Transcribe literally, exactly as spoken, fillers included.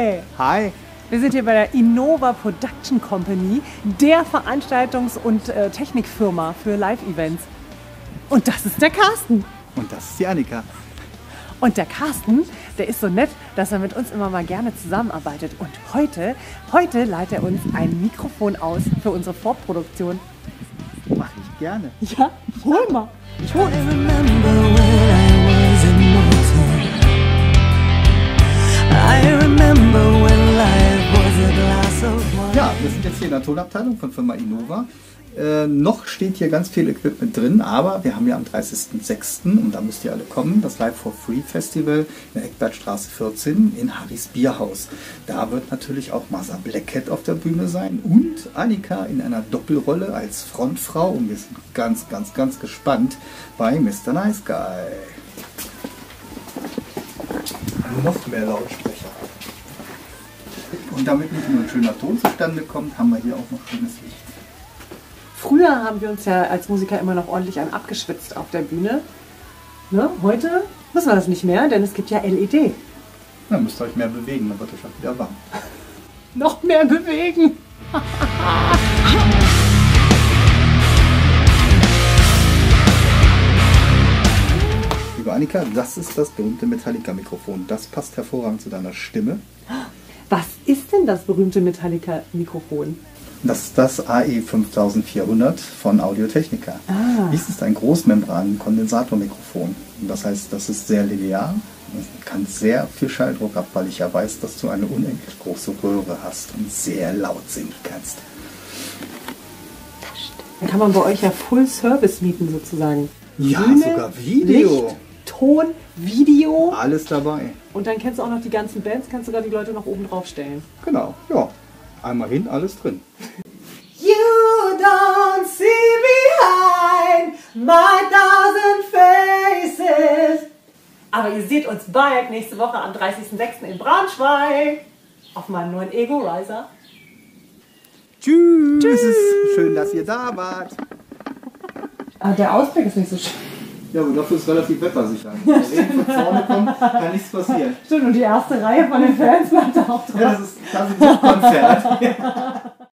Hi! Hi! Wir sind hier bei der Innova Production Company, der Veranstaltungs- und äh, Technikfirma für Live-Events. Und das ist der Carsten. Und das ist die Annika. Und der Carsten, der ist so nett, dass er mit uns immer mal gerne zusammenarbeitet. Und heute, heute leiht er uns ein Mikrofon aus für unsere Vorproduktion. Mach ich gerne. Ja, hol mal. Hol. Ja, wir sind jetzt hier in der Tonabteilung von Firma Innova. Äh, noch steht hier ganz viel Equipment drin, aber wir haben ja am dreißigsten sechsten und da müsst ihr alle kommen, das Live for Free Festival in der Eckbertstraße vierzehn in Harrys Bierhaus. Da wird natürlich auch Masa Blackcat auf der Bühne sein und Annika in einer Doppelrolle als Frontfrau und wir sind ganz, ganz, ganz gespannt bei Mister Nice Guy. Noch mehr Lautsprecher. Und damit nicht nur ein schöner Ton zustande kommt, haben wir hier auch noch schönes Licht. Früher haben wir uns ja als Musiker immer noch ordentlich an abgeschwitzt auf der Bühne. Ne? Heute müssen wir das nicht mehr, denn es gibt ja L E D. Dann müsst ihr euch mehr bewegen, dann wird euch auch wieder warm. Noch mehr bewegen! Liebe Annika, das ist das berühmte Metallica-Mikrofon. Das passt hervorragend zu deiner Stimme. Was ist denn das berühmte Metallica-Mikrofon? Das ist das A E fünftausendvierhundert von Audio-Technica. Ah. Dies ist ein Großmembran-Kondensatormikrofon. Das heißt, das ist sehr linear, das kann sehr viel Schalldruck ab, weil ich ja weiß, dass du eine unendlich große Röhre hast und sehr laut singen kannst. Dann kann man bei euch ja Full Service mieten sozusagen. Ja, Bühne, sogar Video. Licht, Ton, Video. Alles dabei. Und dann kennst du auch noch die ganzen Bands, kannst sogar die Leute noch oben drauf stellen. Genau, ja. Einmal hin, alles drin. You don't see behind my thousand faces. Aber ihr seht uns bald nächste Woche am dreißigsten sechsten in Braunschweig auf meinem neuen Ego Riser. Tschüss. Tschüss. Schön, dass ihr da wart. Ah, der Ausblick ist nicht so schön. Ja, aber dafür ist relativ wettersicher. Wenn der Regen von vorne kommt, kann nichts passieren. Stimmt, und die erste Reihe von den Fans bleibt auch drauf. Ja, das ist quasi ein Konzert.